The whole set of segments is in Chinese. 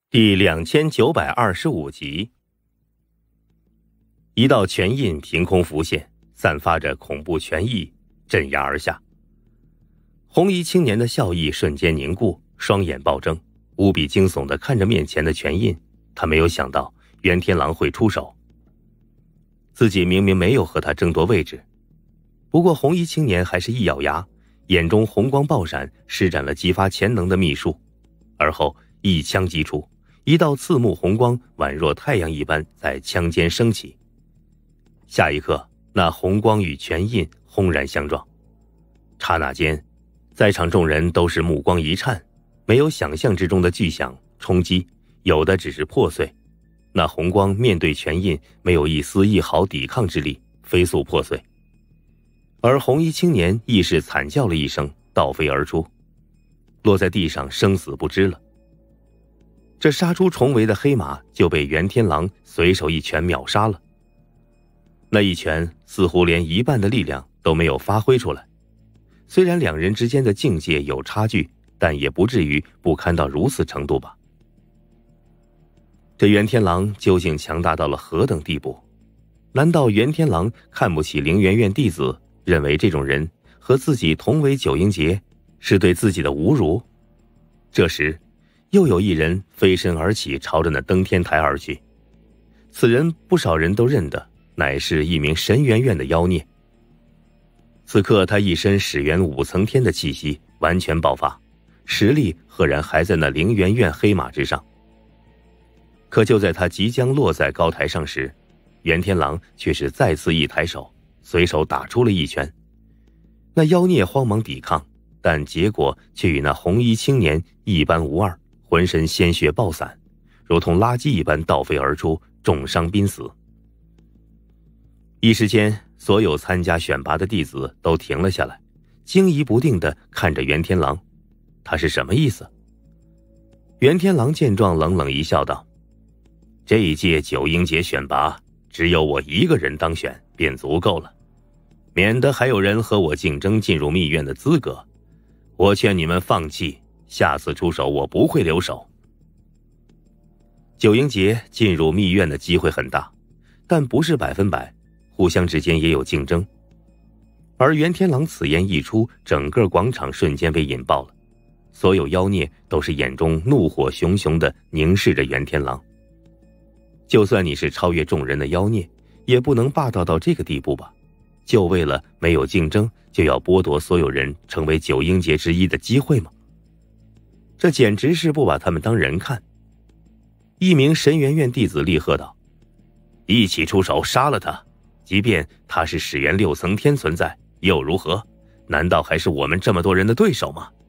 第2925集。一道拳印凭空浮现，散发着恐怖拳意，镇压而下。红衣青年的笑意瞬间凝固，双眼暴睁，无比惊悚地看着面前的拳印。他没有想到袁天狼会出手，自己明明没有和他争夺位置。不过红衣青年还是一咬牙，眼中红光爆闪，施展了激发潜能的秘术，而后一枪击出，一道刺目红光宛若太阳一般在枪尖升起。下一刻，那红光与拳印轰然相撞，刹那间，在场众人都是目光一颤，没有想象之中的巨响冲击，有的只是破碎。那红光面对拳印，没有一丝一毫抵抗之力，飞速破碎。而红衣青年亦是惨叫了一声，倒飞而出，落在地上生死不知了。这杀出重围的黑马就被袁天狼随手一拳秒杀了。那一拳似乎连一半的力量都没有发挥出来，虽然两人之间的境界有差距，但也不至于不堪到如此程度吧。这袁天狼究竟强大到了何等地步？难道袁天狼看不起凌媛院弟子，认为这种人和自己同为九阴劫是对自己的侮辱？这时又有一人飞身而起，朝着那登天台而去。此人不少人都认得，乃是一名神元院的妖孽。此刻他一身始元5层天的气息完全爆发，实力赫然还在那凌媛院黑马之上。可就在他即将落在高台上时，袁天狼却是再次一抬手，随手打出了一拳。那妖孽慌忙抵抗，但结果却与那红衣青年一般无二，浑身鲜血爆散，如同垃圾一般倒飞而出，重伤濒死。一时间，所有参加选拔的弟子都停了下来，惊疑不定地看着袁天狼。他是什么意思？袁天狼见状冷冷一笑道：这一届九阴节选拔，只有我一个人当选便足够了，免得还有人和我竞争进入密院的资格。我劝你们放弃，下次出手我不会留手。九阴节进入密院的机会很大，但不是100%，互相之间也有竞争。而袁天狼此言一出，整个广场瞬间被引爆了，所有妖孽都是眼中怒火熊熊地凝视着袁天狼。就算你是超越众人的妖孽，也不能霸道到这个地步吧？就为了没有竞争，就要剥夺所有人成为九阴节之一的机会吗？这简直是不把他们当人看。一名神元院弟子厉喝道：一起出手杀了他，即便他是始元6层天存在又如何？难道还是我们这么多人的对手吗？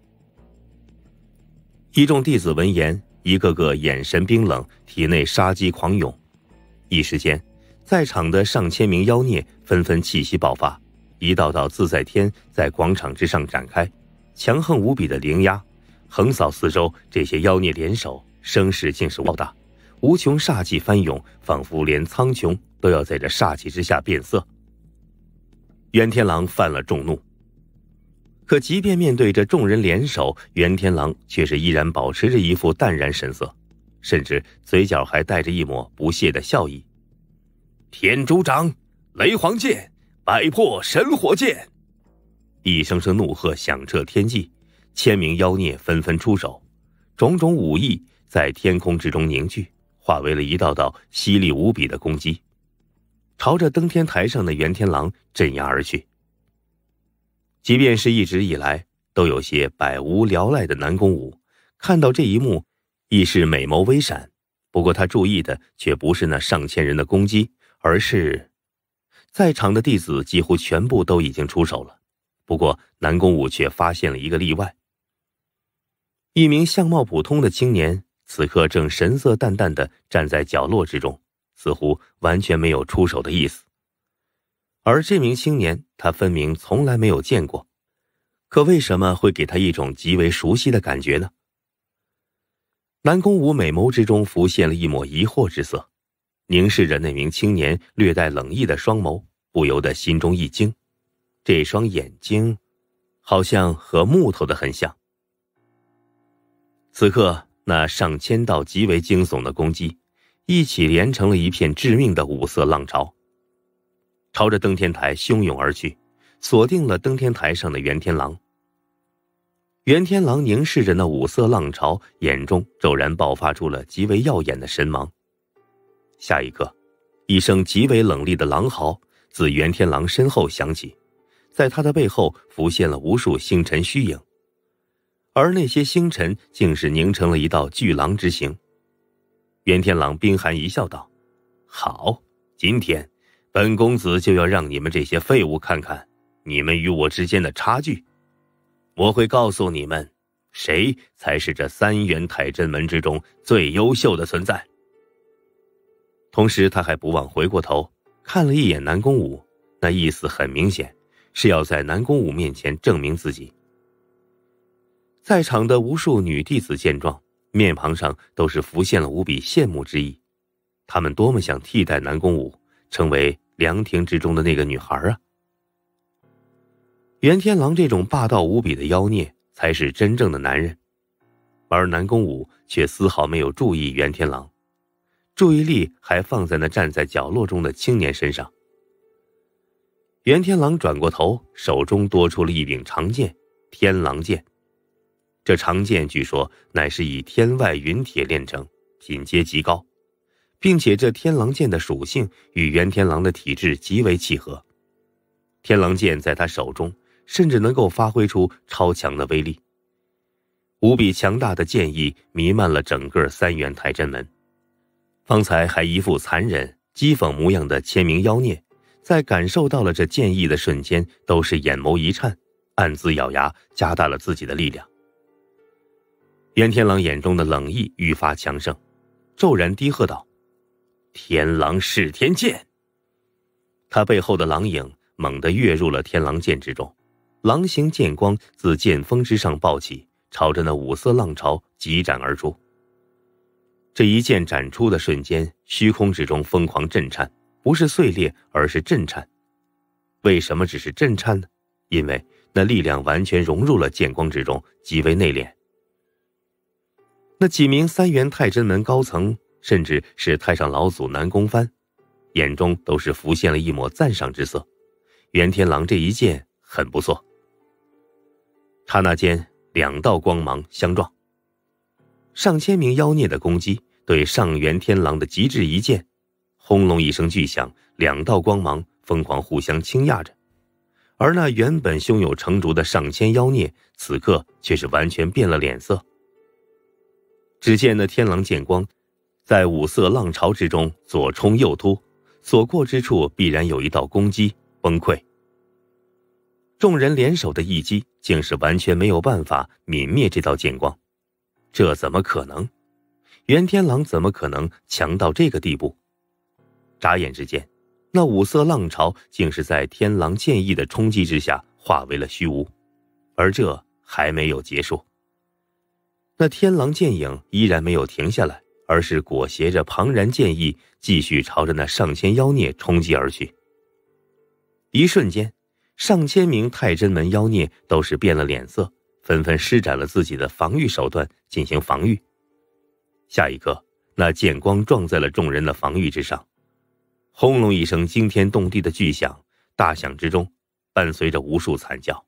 一众弟子闻言，一个个眼神冰冷，体内杀机狂涌。一时间，在场的上千名妖孽纷纷气息爆发，一道道自在天在广场之上展开，强横无比的灵压横扫四周。这些妖孽联手，声势竟是浩大，无穷煞气翻涌，仿佛连苍穹都要在这煞气之下变色。袁天狼犯了众怒，可即便面对着众人联手，袁天狼却是依然保持着一副淡然神色，甚至嘴角还带着一抹不屑的笑意。天竺掌，雷皇剑，百破神火剑！一声声怒喝响彻天际，千名妖孽纷纷出手，种种武艺在天空之中凝聚，化为了一道道犀利无比的攻击，朝着登天台上的袁天狼镇压而去。即便是一直以来都有些百无聊赖的南宫武，看到这一幕亦是美眸微闪。不过他注意的却不是那上千人的攻击，而是在场的弟子几乎全部都已经出手了。不过南宫武却发现了一个例外。一名相貌普通的青年此刻正神色淡淡地站在角落之中，似乎完全没有出手的意思。而这名青年他分明从来没有见过，可为什么会给他一种极为熟悉的感觉呢？南宫武美眸之中浮现了一抹疑惑之色，凝视着那名青年略带冷意的双眸，不由得心中一惊，这双眼睛好像和木头的很像。此刻那上千道极为惊悚的攻击，一起连成了一片致命的五色浪潮，朝着登天台汹涌而去，锁定了登天台上的袁天狼。袁天狼凝视着那五色浪潮，眼中骤然爆发出了极为耀眼的神芒。下一刻，一声极为冷厉的狼嚎自袁天狼身后响起，在他的背后浮现了无数星辰虚影，而那些星辰竟是凝成了一道巨狼之形。袁天狼冰寒一笑道：好，今天本公子就要让你们这些废物看看你们与我之间的差距。我会告诉你们，谁才是这三元太真门之中最优秀的存在。同时他还不忘回过头看了一眼南宫武，那意思很明显，是要在南宫武面前证明自己。在场的无数女弟子见状，面庞上都是浮现了无比羡慕之意，她们多么想替代南宫武，成为凉亭之中的那个女孩啊！袁天狼这种霸道无比的妖孽才是真正的男人，而南宫武却丝毫没有注意袁天狼，注意力还放在那站在角落中的青年身上。袁天狼转过头，手中多出了一柄长剑，天狼剑。这长剑据说乃是以天外云铁炼成，品阶极高，并且这天狼剑的属性与袁天狼的体质极为契合。天狼剑在他手中甚至能够发挥出超强的威力，无比强大的剑意弥漫了整个三元太真门。方才还一副残忍讥讽模样的千名妖孽，在感受到了这剑意的瞬间，都是眼眸一颤，暗自咬牙，加大了自己的力量。袁天狼眼中的冷意愈发强盛，骤然低喝道：天狼噬天剑！他背后的狼影猛地跃入了天狼剑之中，狼形剑光自剑锋之上爆起，朝着那五色浪潮急斩而出。这一剑斩出的瞬间，虚空之中疯狂震颤，不是碎裂，而是震颤。为什么只是震颤呢？因为那力量完全融入了剑光之中，极为内敛。那几名三元太真门高层，甚至是太上老祖南宫藩，眼中都是浮现了一抹赞赏之色。袁天狼这一剑很不错。刹那间，两道光芒相撞，上千名妖孽的攻击对上元天狼的极致一剑，轰隆一声巨响，两道光芒疯狂互相倾轧着，而那原本胸有成竹的上千妖孽，此刻却是完全变了脸色。只见那天狼剑光在五色浪潮之中左冲右突，所过之处必然有一道攻击崩溃。众人联手的一击，竟是完全没有办法泯灭这道剑光。这怎么可能？袁天狼怎么可能强到这个地步？眨眼之间，那五色浪潮竟是在天狼剑意的冲击之下化为了虚无。而这还没有结束，那天狼剑影依然没有停下来，而是裹挟着庞然剑意，继续朝着那上千妖孽冲击而去。一瞬间，上千名太真门妖孽都是变了脸色，纷纷施展了自己的防御手段进行防御。下一刻，那剑光撞在了众人的防御之上，轰隆一声惊天动地的巨响，大响之中伴随着无数惨叫。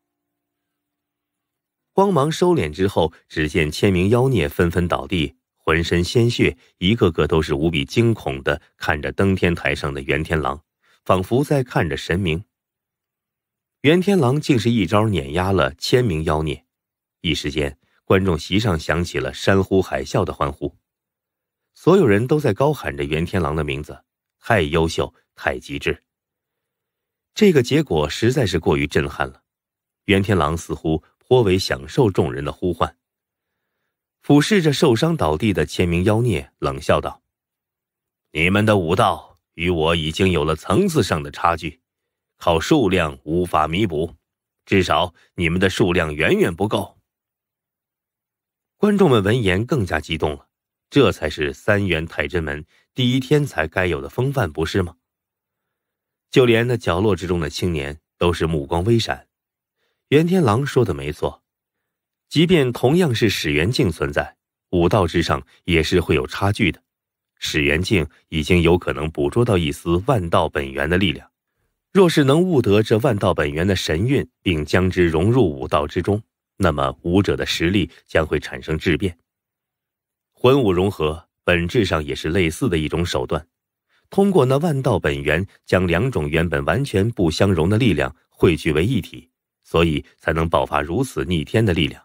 光芒收敛之后，只见千名妖孽纷纷倒地，浑身鲜血，一个个都是无比惊恐地看着登天台上的袁天狼，仿佛在看着神明。袁天狼竟是一招碾压了千名妖孽，一时间观众席上响起了山呼海啸的欢呼，所有人都在高喊着袁天狼的名字，太优秀，太极致。这个结果实在是过于震撼了，袁天狼似乎颇为享受众人的呼唤，俯视着受伤倒地的千名妖孽，冷笑道：你们的武道与我已经有了层次上的差距，靠数量无法弥补，至少你们的数量远远不够。观众们闻言更加激动了，这才是三元太真门第一天才该有的风范，不是吗？就连那角落之中的青年都是目光微闪。袁天狼说的没错，即便同样是始元境存在， 武道之上也是会有差距的。史元敬已经有可能捕捉到一丝万道本源的力量，若是能悟得这万道本源的神韵，并将之融入武道之中，那么武者的实力将会产生质变。魂武融合本质上也是类似的一种手段，通过那万道本源将两种原本完全不相容的力量汇聚为一体，所以才能爆发如此逆天的力量。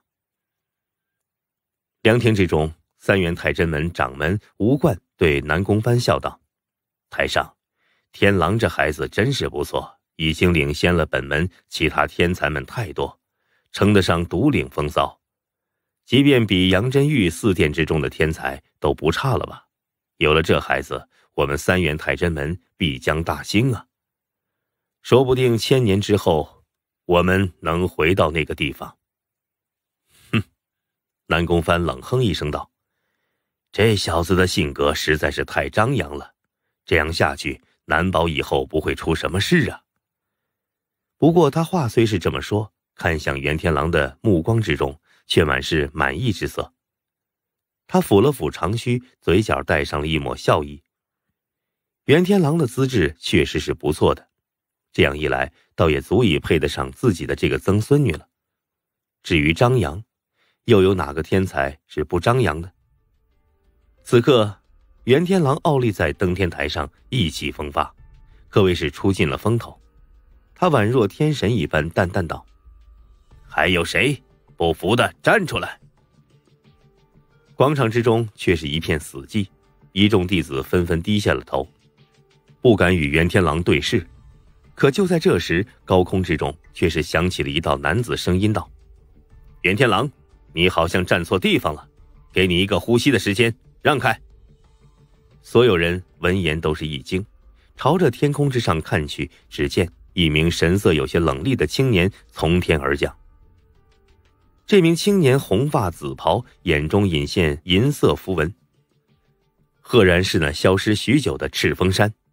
凉亭之中，三元太真门掌门吴冠对南宫帆笑道：“台上，天狼这孩子真是不错，已经领先了本门其他天才们太多，称得上独领风骚。即便比杨真玉四殿之中的天才都不差了吧？有了这孩子，我们三元太真门必将大兴啊！说不定1000年之后，我们能回到那个地方。”哼！南宫帆冷哼一声道：“这小子的性格实在是太张扬了，这样下去，难保以后不会出什么事啊。”不过他话虽是这么说，看向袁天狼的目光之中却满是满意之色。他抚了抚长须，嘴角带上了一抹笑意。袁天狼的资质确实是不错的，这样一来，倒也足以配得上自己的这个曾孙女了。至于张扬，又有哪个天才是不张扬的？此刻，袁天狼傲立在登天台上，意气风发，可谓是出尽了风头。他宛若天神一般，淡淡道：“还有谁不服的站出来！”广场之中却是一片死寂，一众弟子纷纷低下了头，不敢与袁天狼对视。可就在这时，高空之中却是响起了一道男子声音道：“袁天狼，你好像站错地方了，给你一个呼吸的时间，让开。”所有人闻言都是一惊，朝着天空之上看去，只见一名神色有些冷厉的青年从天而降。这名青年红发紫袍，眼中隐现银色符文，赫然是那消失许久的赤峰山。